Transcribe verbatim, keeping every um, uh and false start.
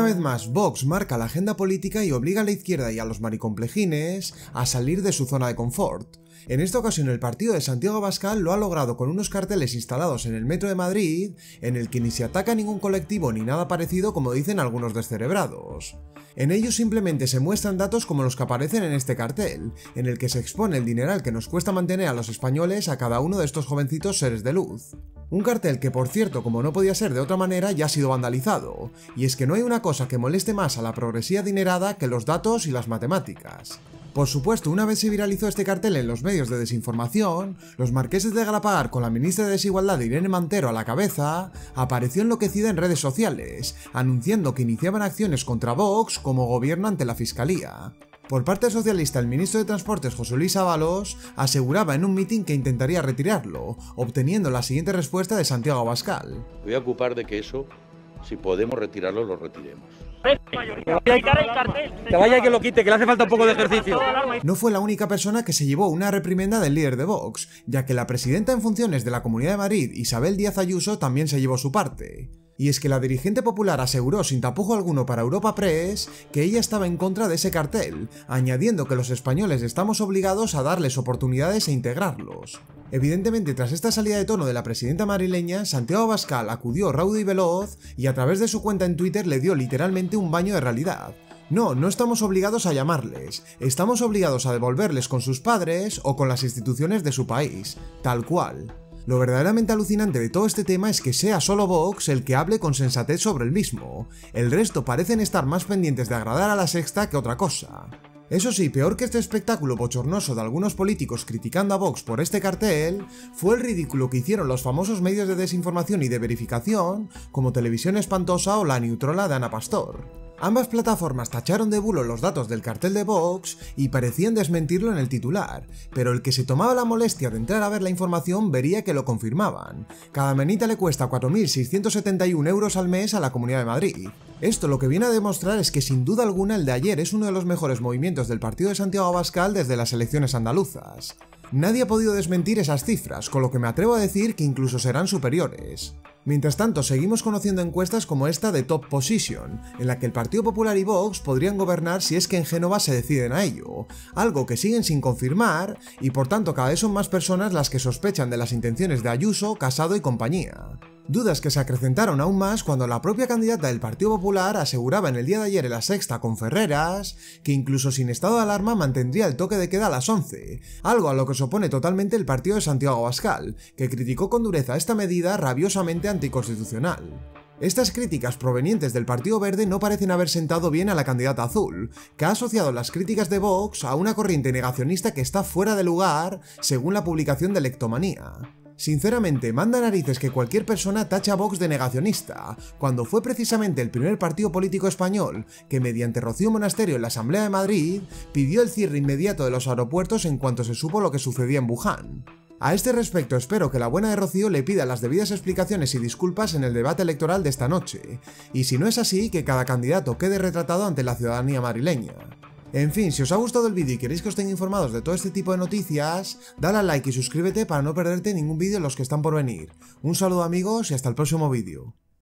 vez más, Vox marca la agenda política y obliga a la izquierda y a los maricomplejines a salir de su zona de confort. En esta ocasión el partido de Santiago Abascal lo ha logrado con unos carteles instalados en el metro de Madrid, en el que ni se ataca a ningún colectivo ni nada parecido como dicen algunos descerebrados. En ellos simplemente se muestran datos como los que aparecen en este cartel, en el que se expone el dineral que nos cuesta mantener a los españoles a cada uno de estos jovencitos seres de luz. Un cartel que, por cierto, como no podía ser de otra manera, ya ha sido vandalizado, y es que no hay una cosa que moleste más a la progresía adinerada que los datos y las matemáticas. Por supuesto, una vez se viralizó este cartel en los medios de desinformación, los marqueses de Galapagar con la ministra de Desigualdad Irene Montero a la cabeza, apareció enloquecida en redes sociales, anunciando que iniciaban acciones contra Vox como gobierno ante la Fiscalía. Por parte socialista, el ministro de Transportes José Luis Ábalos aseguraba en un mitin que intentaría retirarlo, obteniendo la siguiente respuesta de Santiago Abascal. Voy a ocupar de que eso, si podemos retirarlo, lo retiremos. Que vaya y que lo quite, que le hace falta un poco de ejercicio. No fue la única persona que se llevó una reprimenda del líder de Vox, ya que la presidenta en funciones de la Comunidad de Madrid, Isabel Díaz Ayuso, también se llevó su parte. Y es que la dirigente popular aseguró sin tapujo alguno para Europa Press que ella estaba en contra de ese cartel, añadiendo que los españoles estamos obligados a darles oportunidades e integrarlos. Evidentemente, tras esta salida de tono de la presidenta madrileña, Santiago Abascal acudió raudo y veloz y a través de su cuenta en Twitter le dio literalmente un baño de realidad. No, no estamos obligados a llamarles, estamos obligados a devolverles con sus padres o con las instituciones de su país, tal cual. Lo verdaderamente alucinante de todo este tema es que sea solo Vox el que hable con sensatez sobre el mismo, el resto parecen estar más pendientes de agradar a la Sexta que otra cosa. Eso sí, peor que este espectáculo bochornoso de algunos políticos criticando a Vox por este cartel, fue el ridículo que hicieron los famosos medios de desinformación y de verificación, como Televisión Espantosa o La Neutrola de Ana Pastor. Ambas plataformas tacharon de bulo los datos del cartel de Vox y parecían desmentirlo en el titular, pero el que se tomaba la molestia de entrar a ver la información vería que lo confirmaban. Cada menita le cuesta cuatro mil seiscientos setenta y un euros al mes a la Comunidad de Madrid. Esto lo que viene a demostrar es que sin duda alguna el de ayer es uno de los mejores movimientos del partido de Santiago Abascal desde las elecciones andaluzas. Nadie ha podido desmentir esas cifras, con lo que me atrevo a decir que incluso serán superiores. Mientras tanto, seguimos conociendo encuestas como esta de Top Position, en la que el Partido Popular y Vox podrían gobernar si es que en Génova se deciden a ello, algo que siguen sin confirmar y por tanto cada vez son más personas las que sospechan de las intenciones de Ayuso, Casado y compañía. Dudas que se acrecentaron aún más cuando la propia candidata del Partido Popular aseguraba en el día de ayer en La Sexta con Ferreras que incluso sin estado de alarma mantendría el toque de queda a las once, algo a lo que se opone totalmente el partido de Santiago Abascal, que criticó con dureza esta medida rabiosamente anticonstitucional. Estas críticas provenientes del Partido Verde no parecen haber sentado bien a la candidata azul, que ha asociado las críticas de Vox a una corriente negacionista que está fuera de lugar según la publicación de Lectomanía. Sinceramente, manda narices que cualquier persona tacha a Vox de negacionista, cuando fue precisamente el primer partido político español que mediante Rocío Monasterio en la Asamblea de Madrid pidió el cierre inmediato de los aeropuertos en cuanto se supo lo que sucedía en Wuhan. A este respecto espero que la buena de Rocío le pida las debidas explicaciones y disculpas en el debate electoral de esta noche, y si no es así, que cada candidato quede retratado ante la ciudadanía madrileña. En fin, si os ha gustado el vídeo y queréis que os tenga informados de todo este tipo de noticias, dale al like y suscríbete para no perderte ningún vídeo de los que están por venir. Un saludo amigos y hasta el próximo vídeo.